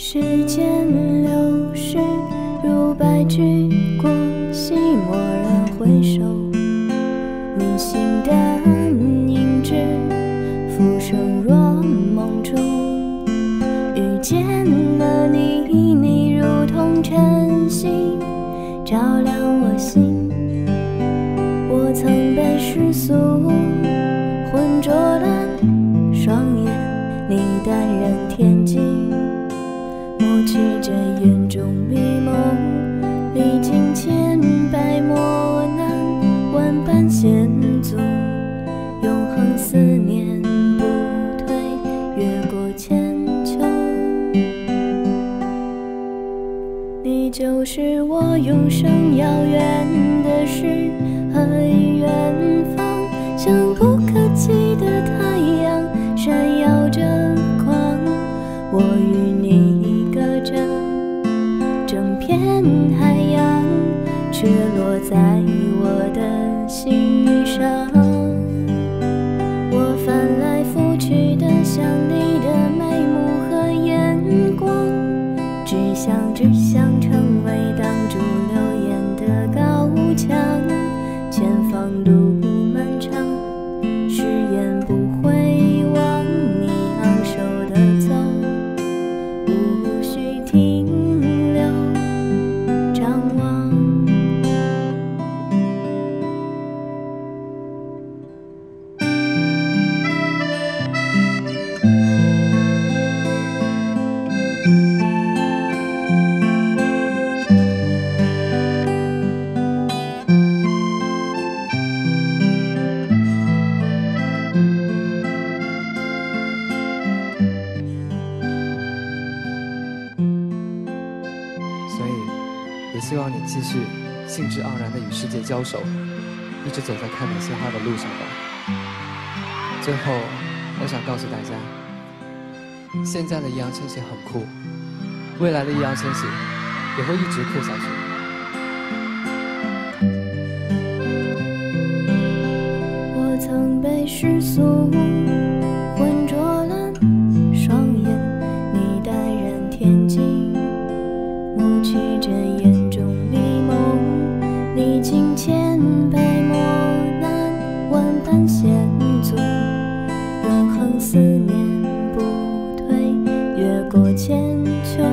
时间流逝如白驹过隙，蓦然回首，你心的凝滞，浮生若梦中。遇见了你，你如同晨曦，照亮我心。我曾被世俗浑浊了双眼，你淡然恬静，抹去这眼中迷蒙，历经千百磨难，万般险阻，永恒思念不退，越过千秋。你就是我永生遥远的诗和远方，像不可及的太阳闪耀着光。我与你隔着整片海洋，却落在我的心上。我翻来覆去的想你的眉目和眼光，只想成为挡住流言的高墙。前方路漫长，誓言不会忘你昂首的走，无需停留张望。 也希望你继续兴致盎然地与世界交手，一直走在看满鲜花的路上吧。最后，我想告诉大家，现在的易烊千玺很酷，未来的易烊千玺也会一直酷下去。 我曾被世俗浑浊了双眼，你淡然恬静，抹去这眼中迷蒙，历经千百磨难，万般险阻，永恒思念不退，越过千秋。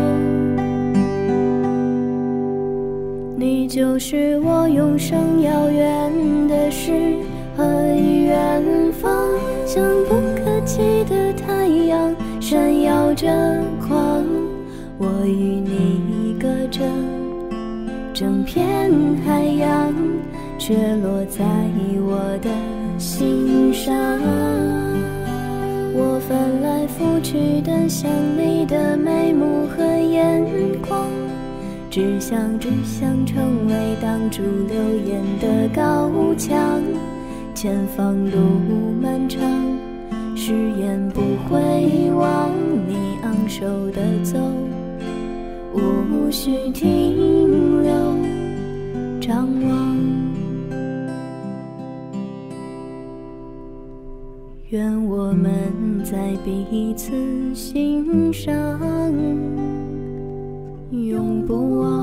你就是我永生遥远的诗和远方，像不可及的太阳闪耀着光。我与你隔着整片海洋，却落在我的心上。我翻来覆去的想你的眉目和眼光，只想成为挡住流言的高墙。前方路漫长，誓言不会忘你昂首的走，无需停留张望。愿我们在彼此心上永不忘。